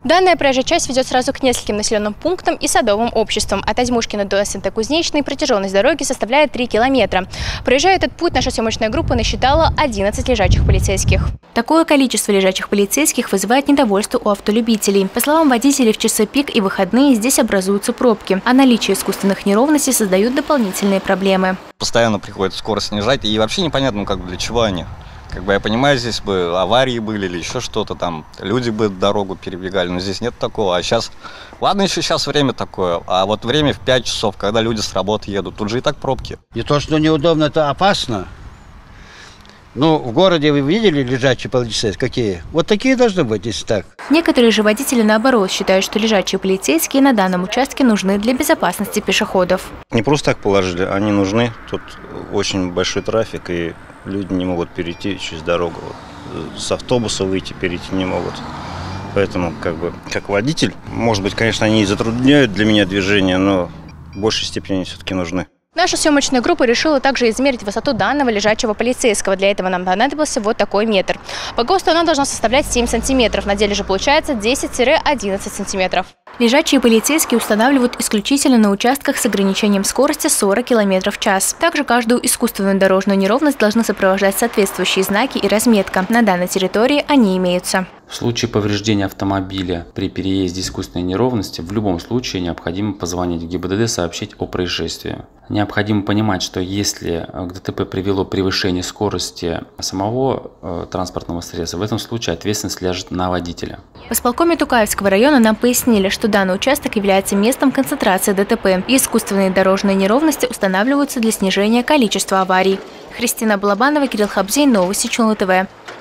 Данная проезжая часть ведет сразу к нескольким населенным пунктам и садовым обществам. От Озьмушкина до Ст-Кузнечной протяженность дороги составляет 3 километра. Проезжая этот путь, наша съемочная группа насчитала 11 лежачих полицейских. Такое количество лежачих полицейских вызывает недовольство у автолюбителей. По словам водителей, в часы пик и выходные здесь образуются пробки, а наличие искусственных неровностей создают дополнительные проблемы. Постоянно приходится скорость снижать, и вообще непонятно, для чего они. Я понимаю, здесь бы аварии были или еще что-то там, люди бы дорогу перебегали, но здесь нет такого. А сейчас, ладно, еще сейчас время такое, а вот время в 5 часов, когда люди с работы едут, тут же и так пробки. И то, что неудобно, это опасно. Ну, в городе вы видели лежачие полицейские какие? Вот такие должны быть, если так. Некоторые же водители, наоборот, считают, что лежачие полицейские на данном участке нужны для безопасности пешеходов. Не просто так положили, они нужны. Тут очень большой трафик, и люди не могут перейти через дорогу. С автобуса выйти, перейти не могут. Поэтому, как водитель, может быть, конечно, они и затрудняют для меня движение, но в большей степени они все-таки нужны. Наша съемочная группа решила также измерить высоту данного лежачего полицейского. Для этого нам понадобился вот такой метр. По ГОСТу она должна составлять 7 сантиметров. На деле же получается 10-11 сантиметров. Лежачие полицейские устанавливают исключительно на участках с ограничением скорости 40 км в час. Также каждую искусственную дорожную неровность должны сопровождать соответствующие знаки и разметка. На данной территории они имеются. В случае повреждения автомобиля при переезде искусственной неровности в любом случае необходимо позвонить в ГИБДД, сообщить о происшествии. Необходимо понимать, что если к ДТП привело превышение скорости самого транспортного средства, в этом случае ответственность ляжет на водителя. В исполкоме Тукаевского района нам пояснили, что данный участок является местом концентрации ДТП. И искусственные дорожные неровности устанавливаются для снижения количества аварий. Христина Балабанова, Кирилл Хабзей, Новости Чулна ТВ.